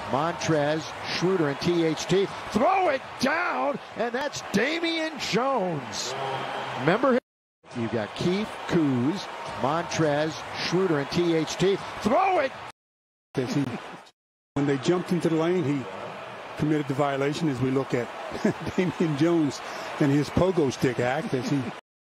Montrez, Schroeder, and THT. Throw it down, and that's Damian Jones. Remember him? You've got Keith, Kuz, Montrez, Schroeder, and THT. Throw it! When they jumped into the lane, he committed the violation as we look at Damian Jones and his pogo stick act as he